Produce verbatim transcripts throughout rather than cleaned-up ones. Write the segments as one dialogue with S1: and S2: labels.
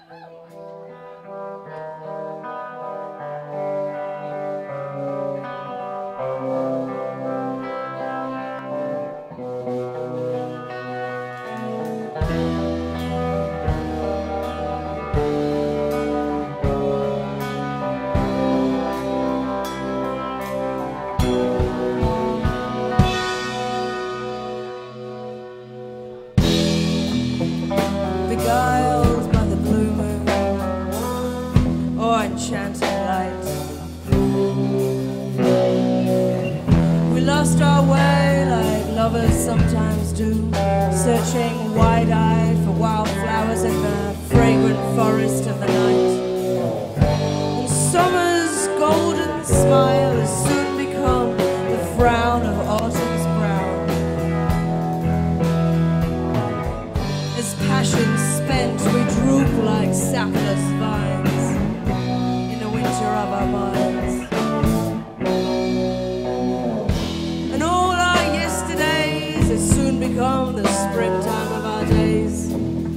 S1: Beguiled by the blue moon or enchanted light, we lost our way like lovers sometimes do, searching wide-eyed for wildflowers in the fragrant forest of the night. And summer's golden smile has soon become the frown of autumn's brow. As passion spent, we droop like sapless vines in the winter of our minds. And all our yesterdays has soon become the springtime of our days.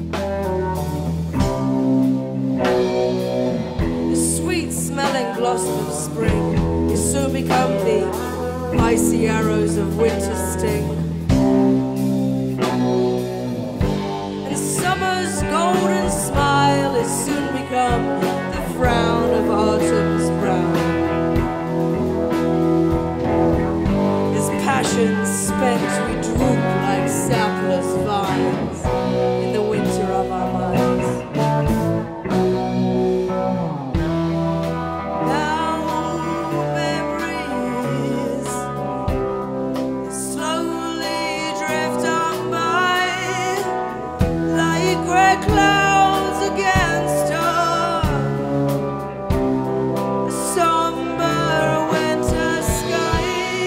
S1: The sweet-smelling blossom of spring has soon become the icy arrows of winter sting. Summer's golden smile has soon become the frown of autumn's brow. As passion spent, we droop like sapless vines in the winter of our minds. Now memories slowly drift on by like grey clouds against a somber winter sky.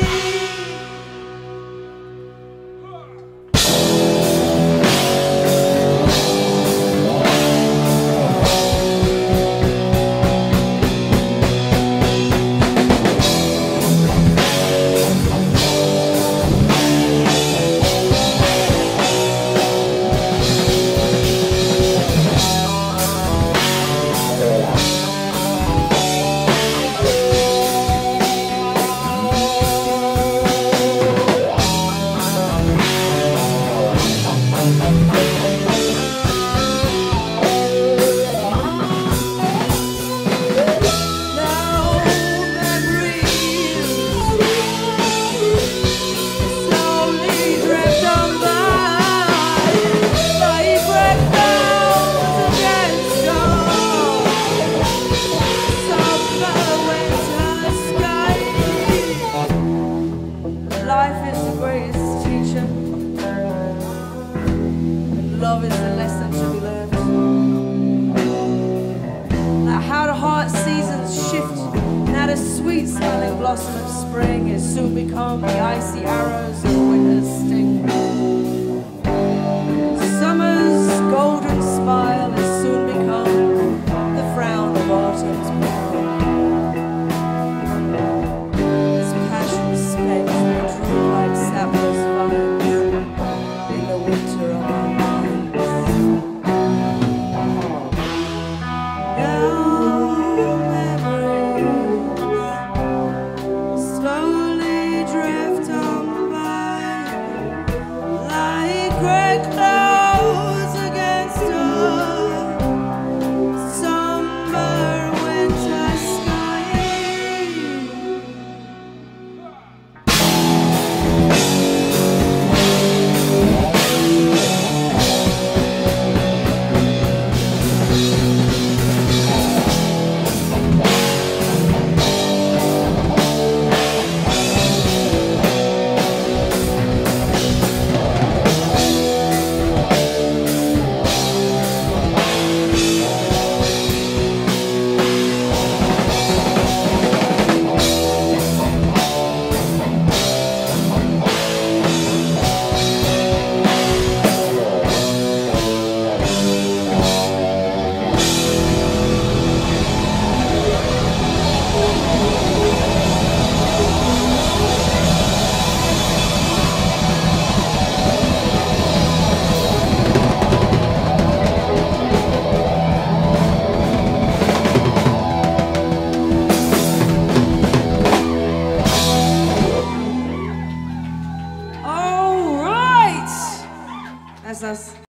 S1: Life is the greatest teacher, and love is the lesson to be learned. Now how the heart seasons shift, now the sweet smelling blossom of spring has soon become the icy arrows of winter's sting. Summer's golden smile has soon become the frown of autumn's brow. As passion spent, like sapless vines in the winter of our minds. Now memories slowly drift on by like grey clouds
S2: Gracias.